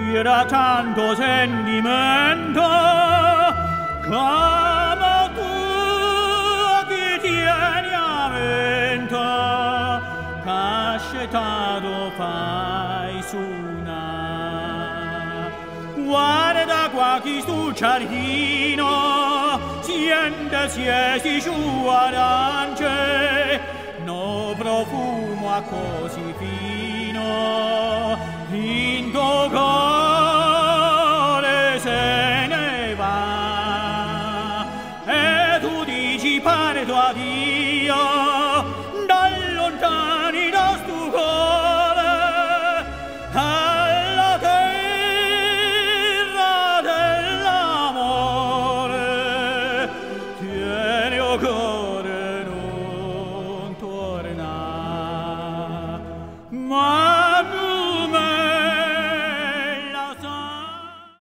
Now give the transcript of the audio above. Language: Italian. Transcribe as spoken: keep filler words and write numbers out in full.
era tanto sentimento come tu che tieni a mente, cascetato fai suonare. Guarda qua chi stu giardino, siente siesi giù arance, no profumo a così fino, in tuo cuore se ne va. E tu dici parto a Dio, dal lontani da stu cuore, alla terra dell'amore, tieni o cuore non torna mai.